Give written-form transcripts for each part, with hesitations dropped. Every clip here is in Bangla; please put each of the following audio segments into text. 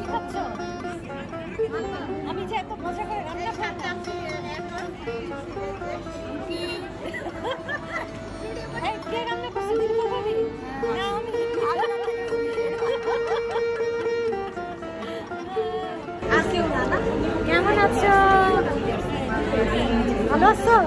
খাচ্ছ? আমি যে এত মজা করে রান্না করতাম। এই কে রান্না করছে দিদি ভাবি? না আমি আর কেউ না না। কেমন আছো? ভালো আছো?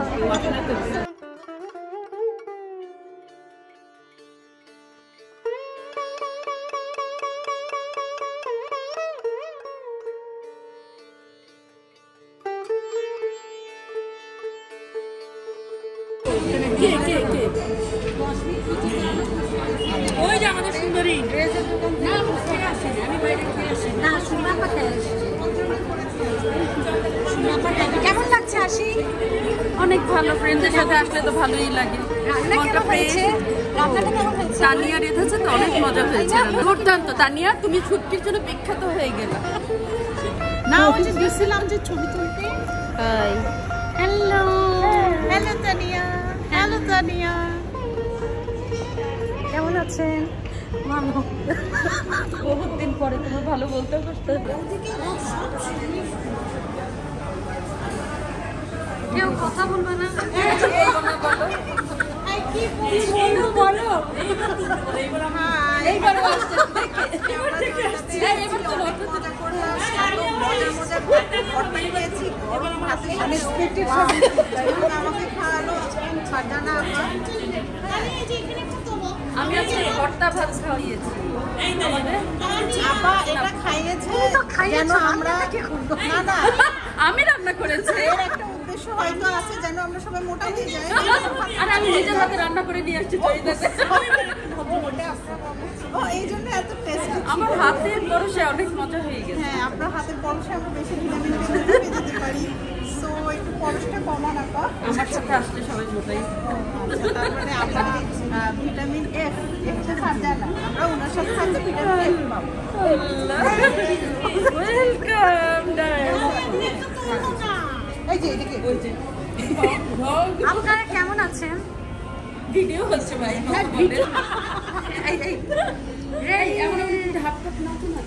ওই যে আমাদের সুন্দরী কেমন লাগছে আসি? অনেক ভালো, ফ্রেন্ডদের সাথে আসলে তো ভালোই লাগে। তানিয়া রেঁধেছে তো অনেক মজা হয়েছে। দুর্দান্ত তানিয়া, তুমি ছুটকির জন্য বিখ্যাত হয়ে গেলা। না ওই যে গেছিলাম যে ছবি তুলতে। Hello hello Tania, hello Tania, কেমন আছেন? বহুত দিন পরে তোমার ভালো বলতে পারতে। কেউ কথা বলবে না? বলো আমি আজকে ভর্তা ভাত খাইয়েছি। আমি রান্না করেছি। হয়তো আছে যেন আমরা সবাই মোটা হয়ে যাই। আর আমি নিজের হাতে রান্না করে নিয়ে আসছি। এই জন্য এত টেস্ট। আমার হাতের পরশে অনেক মজা হয়ে গেছে। হ্যাঁ, আপনার হাতের পরশে আমরা বেশি ভিটামিন যেতে পারি। সো একটু পরশটা কমান আপা। আমার সাথে আসলে সবাই মোটাই। তার মানে আপনাদের ভিটামিন এফ এফটা সাজা না, আমরা ওনার সাথে সাথে ভিটামিন এফ পাবো। ওয়েলকাম এই যে এদিকে ওই যে আপনারা কেমন আছেন? ভিডিও হচ্ছে ভাই। এই এমন এমন হাফ কাপ না তো না।